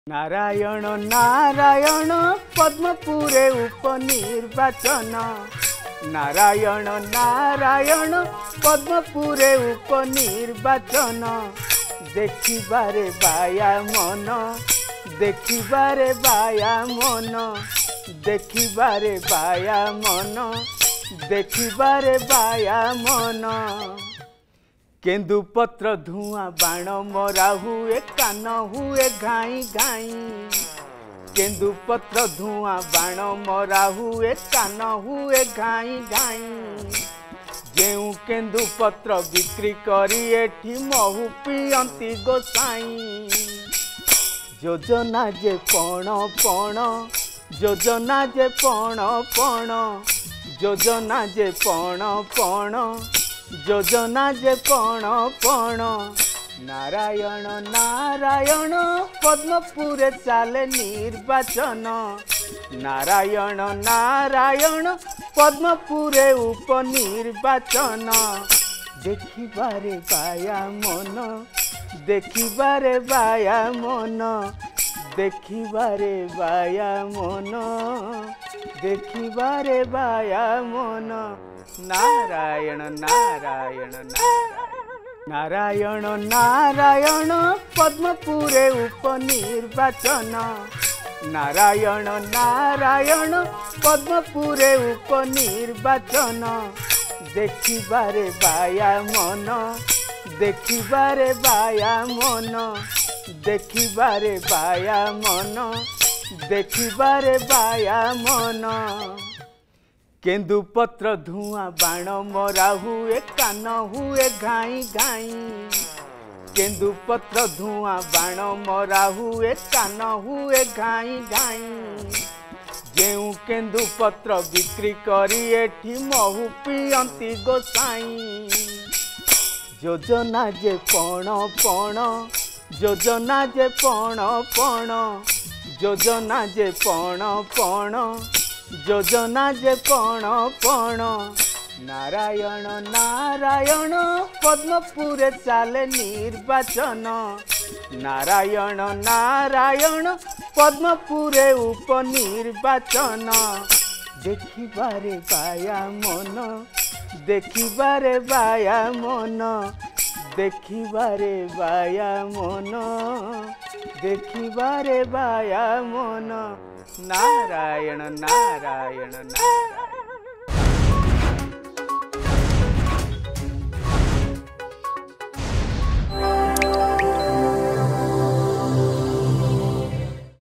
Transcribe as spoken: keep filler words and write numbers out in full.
नारायण नारायण पद्मपुरे उपनिर्वाचन। नारायण नारायण पद्मपुरे उपनिर्वाचन। देखिबारे बाया मन देखिबारे बाया मन देखिबारे बाया मन देखिबारे बाया मन। केन्दुपत्र धुआं बाण मरा हुए कान हुए घाई घाई। केन्दुपत्र धुआं बाण मरा हुए कान हुए घाई घाई। जेउ केन्दुपत्र बिक्री करी एठी महु पियंती गोसाई। योजना जे पण पण योजना जे पण पण योजना जे पण पण योजना जे पण पण। नारायण नारायण पद्मपुरे चाले निर्वाचन। नारायण नारायण पद्मपुरे उपनिर्वाचन। देखिबारे बाया मन देखिबारे बाया मन देखिबारे बाया मन देखिबारे बाया मन। नारायण नारायण नारायण नारायण नारायण पद्मपुरे उपनिर्वाचन। नारायण नारायण पद्मपुरे उपनिर्वाचन। देखिबारे बाया मन देखिबारे बाया मन देखिबारे बाया मन देखिबारे बाया मन। केन्दुपत्र धुआं बाण मरा हुए कान हुए घाई घाई। केन्दुपत्र धुआं बाण मरा हुए कान हुए घाई घाई। जेउ केन्दुपत्र बिक्री करी एठी महु पियंती गोसाई। योजना जे पण पण योजना जे पण पण योजना जे पण पण योजना जे पण पण। नारायण नारायण पद्मपुरे चाले निर्वाचन। नारायण नारायण पद्मपुरे उपनिर्वाचन। देखिबारे बाया मन देखिबारे बाया मन देखिबारे बाया मन देखिबारे बाया मन। नारायण नारायण नारायण।